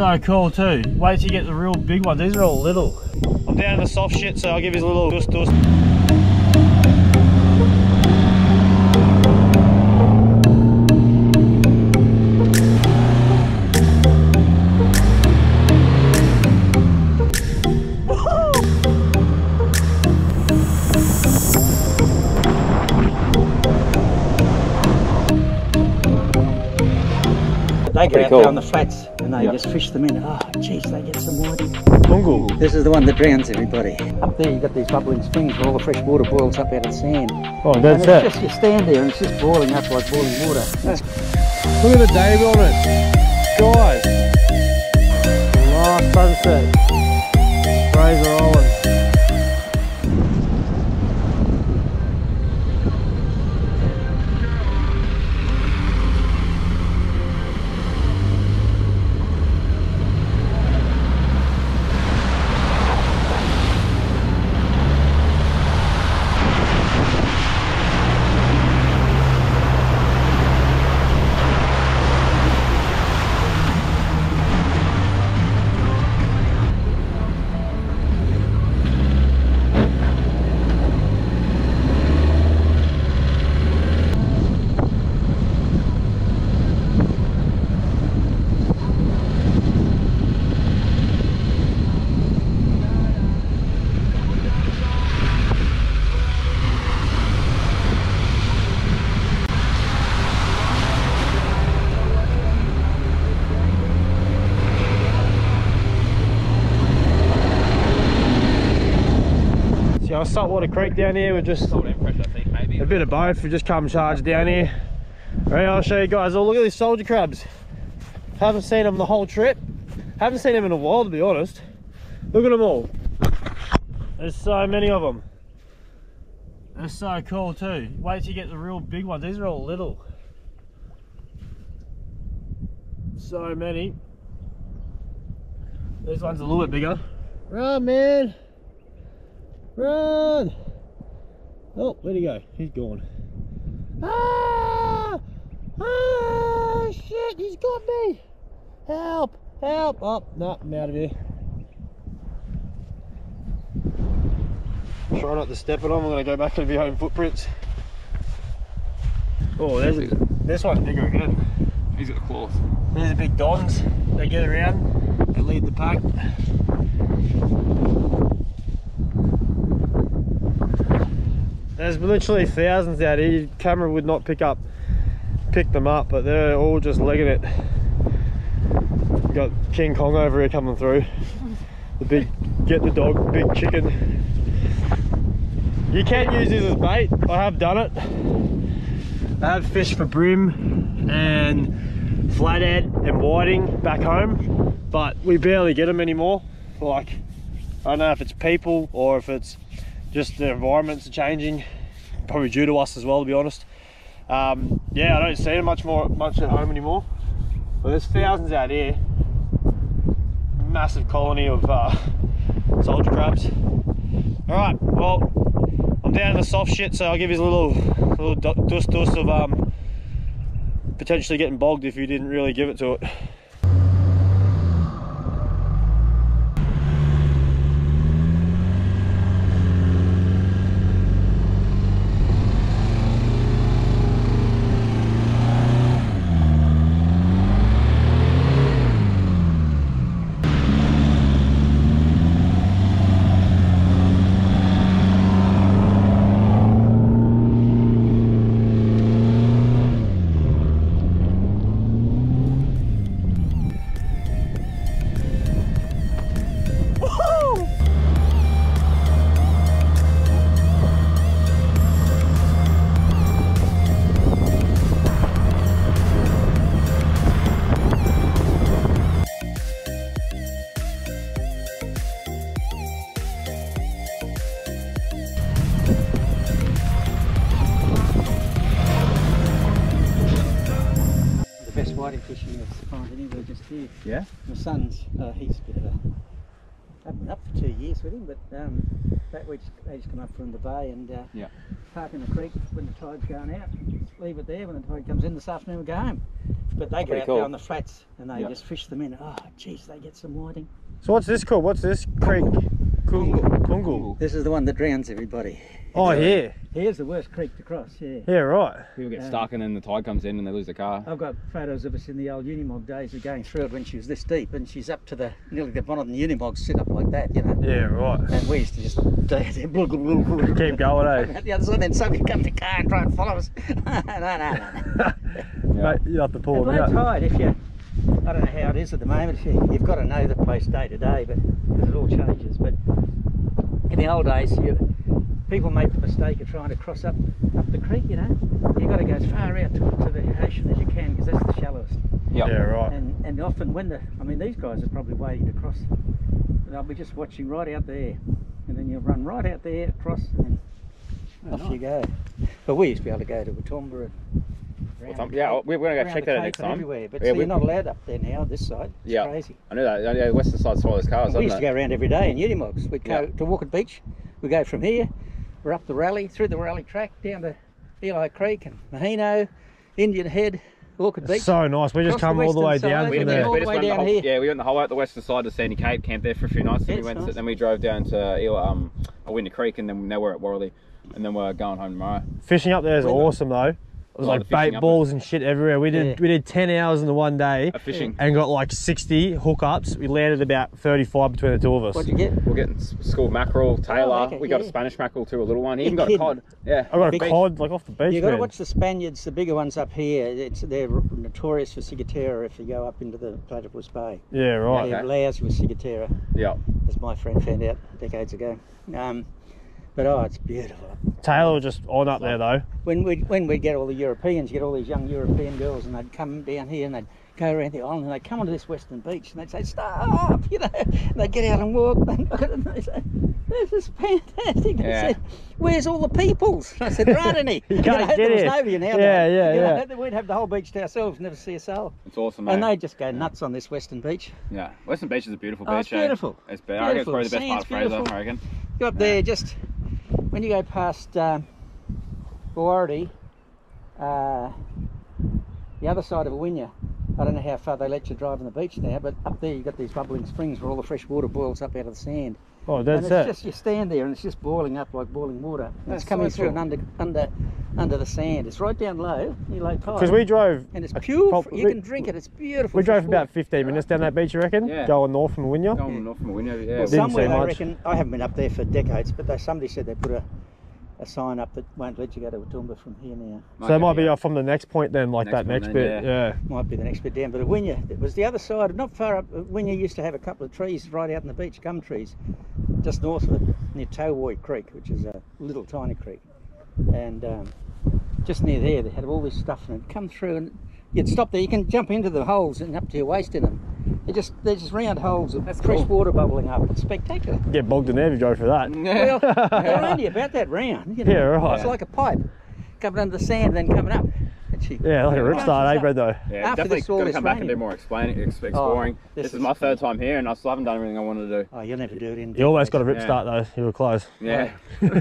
so cool too. Wait till you get the real big ones. These are all little. I'm down in the soft shit, so I'll give you a little dust. They go out there on the flats and they just fish them in. Oh, jeez, they get some whiting. Mungle. This is the one that drowns everybody. Up there you've got these bubbling springs where all the fresh water boils up out of the sand. Oh, that's it. Just, you stand there and it's just boiling up like boiling water. Look at the day on it. Guys. Last sunset. Fraser Island. Saltwater Creek down here. We're just Salt and fresh, I think, maybe. A bit of both. We just come charged down here. Alright, I'll show you guys. Oh, look at these soldier crabs. Haven't seen them the whole trip. Haven't seen them in a while, to be honest. Look at them all. There's so many of them. They're so cool too. Wait till you get the real big ones. These are all little. So many. This one's a little bit bigger. Run, man. Run! Oh, where'd he go? He's gone. Ah! Ah! Shit, he's got me! Help! Help! Oh, no, I'm out of here. Try not to step it on. I'm going to go back to the home footprints. Oh, this one's bigger again. He's got a cloth. These are big dons. They get around. They lead the pack. There's literally thousands out here. Your camera would not pick them up, but they're all just legging it. We've got King Kong over here coming through. The big, get the dog, big chicken. You can use this as bait. I have done it. I have fished for brim and flathead and whiting back home, but we barely get them anymore. Like, I don't know if it's people or if it's just the environments are changing, probably due to us as well, to be honest. Yeah, I don't see them much at home anymore, but there's thousands out here. Massive colony of soldier crabs. All right, well, I'm down in the soft shit, so I'll give you a little dust of potentially getting bogged if you didn't really give it to it. Whiting fishing I've found anywhere just here. Yeah? My son's, he's been up for 2 years with him, but they just come up from the bay and park in the creek when the tide's going out. leave it there. When the tide comes in this afternoon, we go home. But they go out cool. there on the flats and they just fish them in. Oh, geez, they get some whiting. So what's this called? What's this creek? Kungal. This is the one that drowns everybody. Oh, yeah. Here's the worst creek to cross, yeah. Yeah, right. People get stuck and then the tide comes in and they lose the car. I've got photos of us in the old Unimog days of going through it when she was this deep, and she's up to the nearly the bottom of the Unimog, sit up like that, you know. Yeah, right. And we used to just Keep going, eh? at the other side, then somebody come to the car and try and follow us. no. Mate, you have to pull And them low out. tide, if you, I don't know how it is at the moment, you've got to know the place day to day, but because it all changes. But in the old days, people make the mistake of trying to cross up the creek, you know. You've got to go as far out to the ocean as you can, because that's the shallowest. Yeah, right. And often when these guys are probably waiting to cross, they'll be just watching right out there, and then you'll run right out there, across, and then off you go. But we used to be able to go to Watoomba and Yeah, we're going to go check that out next time. everywhere, but Yeah, see, you're not allowed up there now, this side. It's crazy. I know that. Yeah, Western side swallows cars, We doesn't used to it? go around every day in Unimogs. We'd go to Walker Beach. We go from here, we're up the rally, through the rally track, down to Eli Creek and Mahino, Indian Head, Walker Beach. So nice. We just Across come the all the way western down side, from and then there. all the way went down whole, here. Yeah, we went the whole way up the western side to Sandy Cape, camped there for a few nights. Then It's nice. then we drove down to Winter Creek, and then now we're at Warley, and then we're going home tomorrow. Fishing up there is awesome though. It was Like like the fishing bait up balls and shit everywhere. We Yeah. did 10 hours in the one day Of fishing. and got like 60 hookups. We landed about 35 between the two of us. What'd you get? We're getting school mackerel, tailor. okay, We got a yeah. Spanish mackerel too, a little one. He You're even got a kidding. cod. Yeah. I got a Big- cod like off the beach. You've got to man. watch the Spaniards, the bigger ones up here. They're notorious for ciguatera if you go up into the Platypus Bay. Yeah, right. They're lousy with ciguatera, Yeah. as my friend found out decades ago. But oh, it's beautiful. Taylor was just on up there though. When we get all the Europeans, you get all these young European girls, and they'd come down here and they'd go around the island and they'd come onto this western beach and they'd say, "Stop!" You know, and they'd get out and walk and look at it and they'd say, "This is fantastic." And I said, "Where's all the peoples?" And I said, "There aren't any." You can't get there was in. nobody now. Yeah. We'd have the whole beach to ourselves, never see a soul. It's awesome, mate. And they'd just go nuts on this western beach. Yeah. Western Beach is a beautiful Oh, beach. it's beautiful. Eh? It's I reckon it's Beautiful. probably the best part Sand's of Fraser, beautiful. I reckon. Go up there, just when you go past Bawardi, the other side of Awinya, I don't know how far they let you drive on the beach now, but up there you've got these bubbling springs where all the fresh water boils up out of the sand. Oh, And that's it's it. just, you stand there and it's just boiling up like boiling water. And That's it's coming so through cool. and under the sand. It's right down low, near low tide. Because we drove. And it's pure, you we- can drink it, it's beautiful. We drove fresh about water. 15 minutes down that beach, you reckon? Yeah. Going north from Wynyard. Going north from a window, yeah. Well, Didn't somewhere say they much. reckon, I haven't been up there for decades, but somebody said they put a sign up that won't let you go to Watoomba from here now. So it might be off from the next point then, like Next that one next then, bit. Yeah. Might be the next bit down, but at Wynyard, it was the other side, not far up. Wynyard used to have a couple of trees right out on the beach, gum trees, just north of it, near Towoi Creek, which is a little tiny creek. And just near there, they had all this stuff, and it'd come through, and you'd stop there. You can jump into the holes and up to your waist in them. They're just round holes of fresh cool. water bubbling up. It's spectacular. Get bogged in there if you drove for that. Well, they're only about that round. You know. Yeah, right. It's like a pipe coming under the sand, then coming up. Yeah, like a rip start, eh, Breddo? Yeah, After definitely this, all got to this come back and do raining. more exploring. this This is is my third time here, and I still haven't done everything I wanted to do. Oh, you'll never do it in. You almost got a rip Yeah. start though. You were close. Yeah.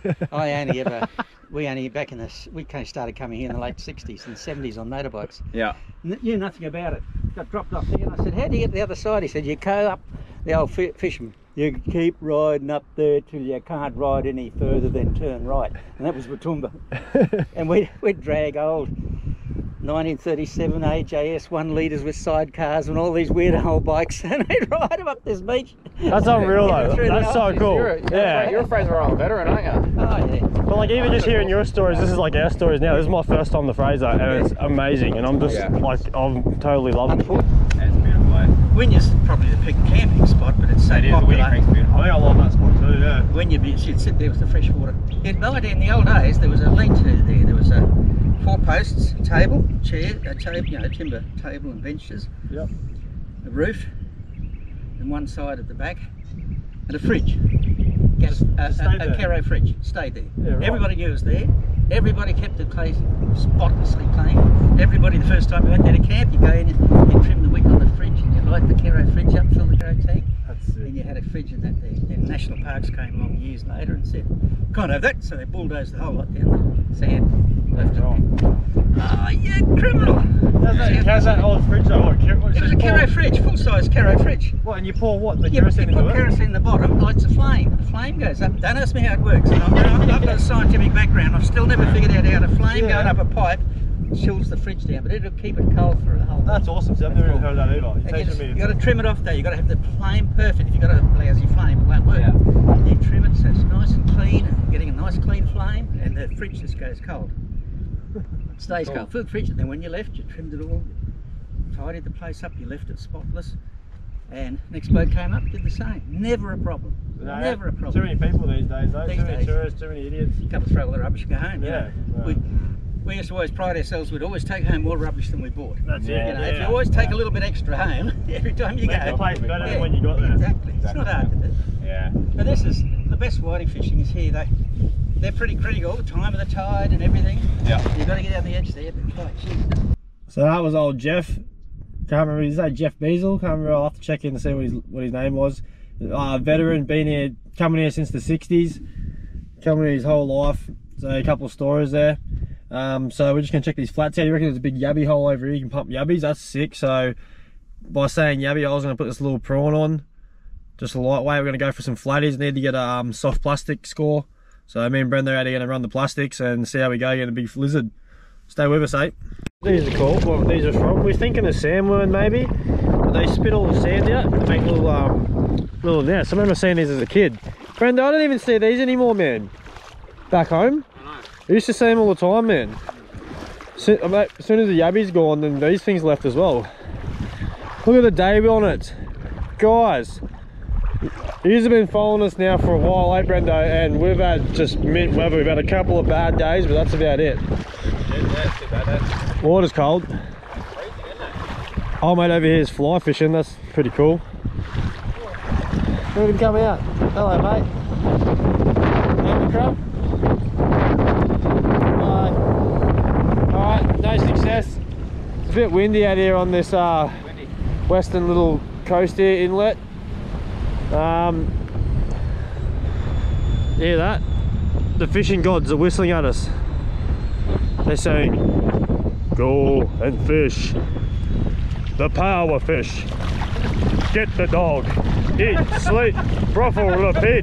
We only back in we kind of started coming here in the late 60s and 70s on motorbikes. Yeah. Knew nothing about it. Got dropped off there, and I said, "How do you get to the other side?" He said, "You go up the old fisherman. You keep riding up there till you can't ride any further than turn right." And that was Watoomba. And we'd drag old 1937 AJS 1 litres with sidecars and all these weird old bikes, and we'd ride them up this beach. That's unreal Yeah, though. through the That's so Alps. cool. You're Yeah. a Fraser Island veteran, aren't you? Oh yeah. But like even just hearing your stories, this is like our stories now. This is my first time to Fraser, and it's amazing. And I'm just Yeah. like, I'm totally loving it. Yeah, it's beautiful, eh? Wynyard's probably the peak camping spot, but it's so It is, the popular. Winnie Creek's beautiful. I think I love that spot too. Yeah. Wynyard, you'd sit there with the fresh water. In the old days, there was a lean-to there. There was 4 posts, a table, chair, a table, timber table and benches, Yep. a roof, and one side at the back, and a fridge. Gas, stayed a there. Caro fridge, stayed there. Yeah, right. Everybody knew it was there. Everybody kept the place spotlessly clean. Everybody, the first time you went there to camp, you go in and you trim the wick on the fridge, and you light the Caro fridge up, fill the Caro tank. That's And you had a fridge in that there. Then National Parks came along years later and said, "Can't have that," so they bulldozed the whole lot down the sand. Left it. Oh, yeah, criminal. How's that old fridge though? It was a Kero fridge, full-size Kero fridge. What, and you pour what? The You kerosene put into it? kerosene in the bottom, lights a flame. The flame goes up. Don't ask me how it works. And I've got a scientific background. I've still never figured out how a flame going up a pipe chills the fridge down, but it'll keep it cold for the whole day. That's awesome. See, I've never even heard that either. You got to trim it off though. You got to have the flame perfect. If you got a lousy flame, it won't work. You trim it so it's nice and clean, and getting a nice clean flame, and the fridge just goes cold. It stays cold. Fill the fridge, and then when you left, you trimmed it all, tidied the place up. You left it spotless, and next bloke came up, did the same. Never a problem. No, Never a problem. Too many people these days, though. These Too many days. tourists, too many idiots. You come and throw all the rubbish and go home. Yeah. You know. We used to always pride ourselves. We'd always take home more rubbish than we bought. That's it. You know, if you always take a little bit extra home every time you Make go, the place better than when you got there. Exactly. It's not hard to do. Yeah. But this is the best whiting fishing is here. They're pretty critical. The time of the tide and everything. Yeah. You've got to get out the edge there. But God, geez. So that was old Jeff. Can't remember, is that Jeff Beazle? Can't remember, I'll have to check in to see what his name was. Veteran, been here, coming here since the 60s. Coming here his whole life. So a couple of stories there. So we're just going to check these flats out. You reckon there's a big yabby hole over here, you can pump yabbies, that's sick. So by saying yabby, I was going to put this little prawn on. Just a lightweight, we're going to go for some flatties. Need to get a soft plastic score. So me and Brenda are going to run the plastics and see how we go, get a big lizard. Stay with us, eh? These are cool. What these are from? We're thinking a sandworm maybe. But they spit all the sand out to make little nets. I remember seeing these as a kid. Brenda, I don't even see these anymore, man. Back home? I know. I used to see them all the time, man. As soon as the yabby's gone, then these things left as well. Look at the day on it. Guys, you've been following us now for a while, eh, Brendo? And we've had we've had a couple of bad days, but that's about it. That's too bad. Water's cold. Oh mate, over here is fly fishing, that's pretty cool. Look at him come out. Hello mate. Have a crab? Alright, no success. It's a bit windy out here on this western little coast here, inlet. Hear that? The fishing gods are whistling at us. They're saying, go and fish. The power fish. Get the dog. Eat, sleep, brothel, repeat.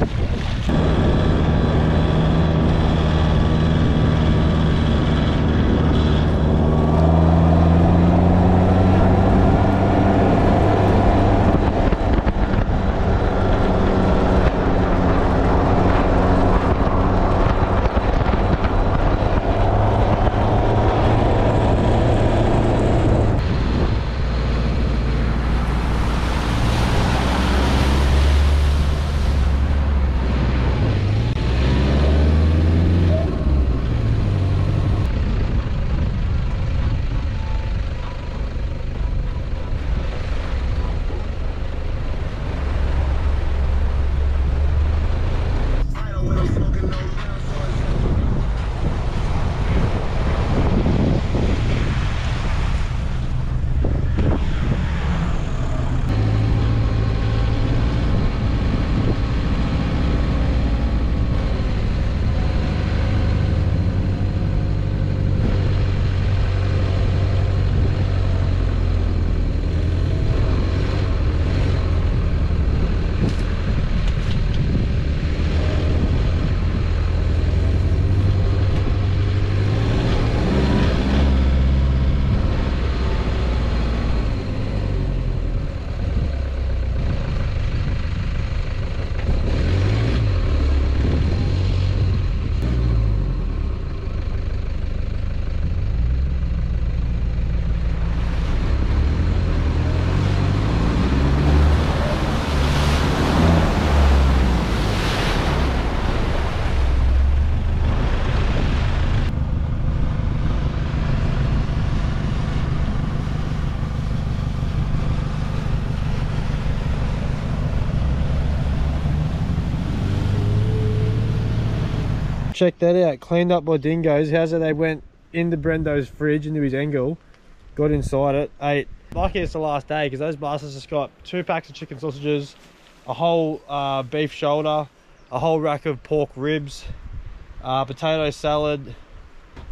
Check that out, cleaned up by dingoes. How's it they went into Brendo's fridge, into his angle, got inside it, ate. Lucky it's the last day because those bastards just got 2 packs of chicken sausages, a whole beef shoulder, a whole rack of pork ribs, potato salad,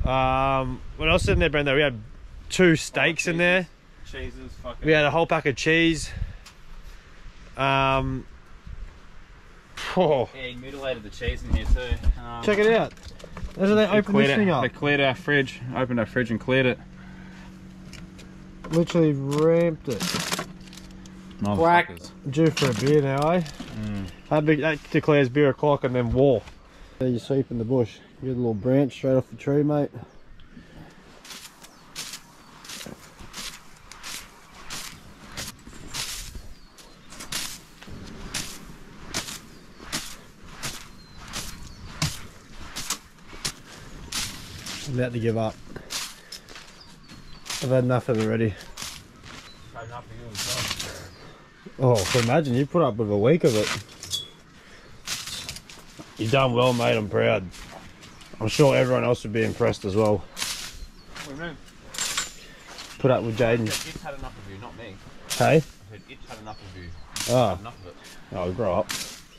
What else in there, Brendo? We had 2 steaks in there. Cheeses, fucking. We had a whole pack of cheese. Yeah, he mutilated the cheese in here too. Check it out. As they open this thing up. They cleared our fridge, opened our fridge and cleared it. Literally ramped it. Motherfuckers. Due for a beer now, eh? That declares beer o'clock and then war. There you sweep in the bush. You get a little branch straight off the tree, mate. I'm about to give up. I've had enough of it already. Oh, so imagine you put up with a week of it. You've done well, mate. I'm proud. I'm sure everyone else would be impressed as well. What do you mean? Put up with Jaden. It's had enough of you, not me. Hey? I said it's had enough of you. Oh. Had enough of it. Oh, grow up.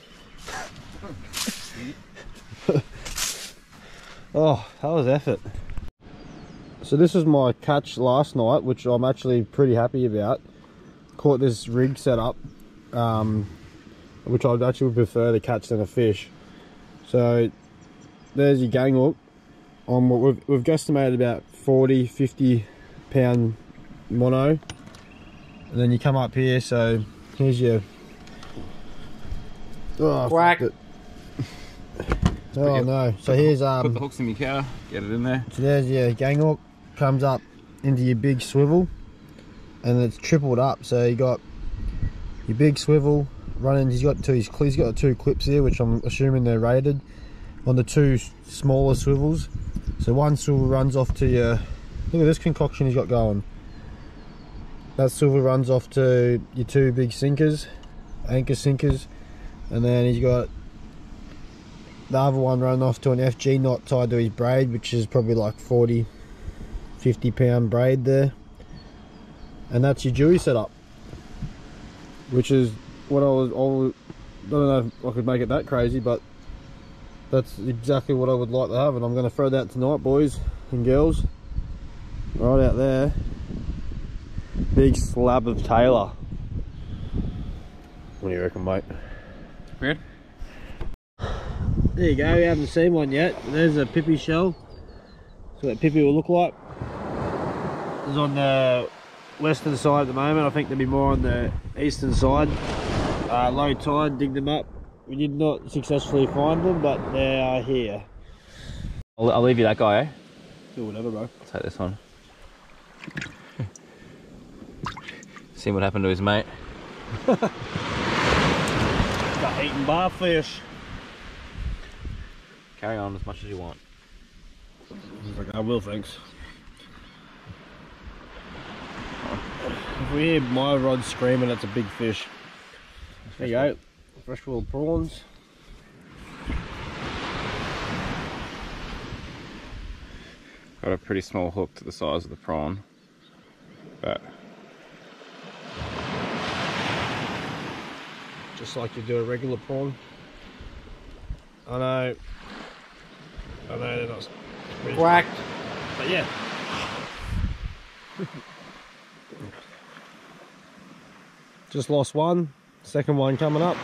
Oh, that was effort. So this was my catch last night, which I'm actually pretty happy about. Caught this rig setup, which I'd actually prefer to catch than a fish. So there's your gang hook. We've guesstimated about 40-50 pound mono, and then you come up here. So here's your Quack. Oh no! So here's Put the hooks in your car, get it in there. So there's your gang hook, comes up into your big swivel, and it's tripled up. So you got your big swivel running. He's got the 2 clips here, which I'm assuming they're rated on the 2 smaller swivels. So one swivel runs off to your. Look at this concoction he's got going. That swivel runs off to your 2 big sinkers, anchor sinkers, and then he's got the other one running off to an FG knot tied to his braid, which is probably like 40-50 pound braid there. And that's your Dewey setup, which is what I don't know if I could make it that crazy, but that's exactly what I would like to have, and I'm going to throw that tonight, boys and girls. Right out there. Big slab of Taylor. What do you reckon, mate? Weird. There you go, we haven't seen one yet. There's a pippy shell. That's what a pippy will look like. It's on the western side at the moment. I think there'll be more on the eastern side. Low tide, dig them up. We did not successfully find them, but they are here. I'll leave you that guy, eh? Do whatever, bro. I'll take this one. See what happened to his mate. Got eating barfish. Carry on as much as you want. He's like, I will, thanks. If we hear my rod screaming, it's a big fish. There you go, freshwater prawns. Got a pretty small hook to the size of the prawn, but Just like you do a regular prawn. I know they're not really Whacked. but yeah. Just lost one, second one coming up.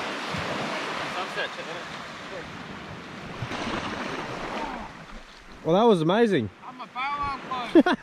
Well, that was amazing. I'm a bow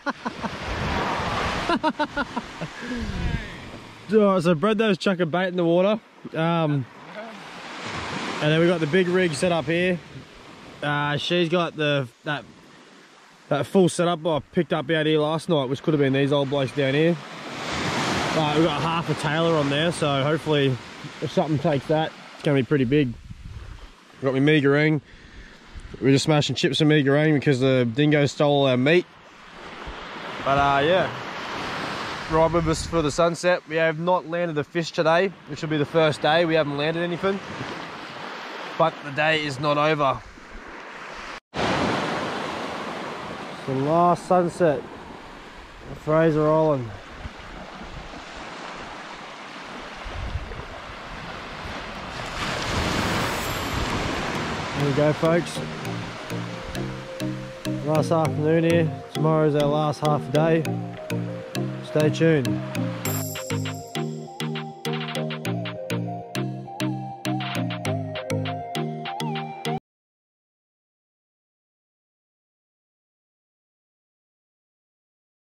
Alright, so Brendo's chucking bait in the water. And then we got the big rig set up here. She's got that full setup I picked up out here last night, which could have been these old blokes down here. We've got half a Taylor on there, so hopefully if something takes that, it's going to be pretty big. Got my meagerine. We're just smashing chips and meagerine because the dingo stole our meat. But yeah, right with us for the sunset. We have not landed a fish today, which will be the first day. We haven't landed anything, but the day is not over. It's the last sunset of Fraser Island. There we go, folks. Last afternoon here. Tomorrow's our last half day. Stay tuned.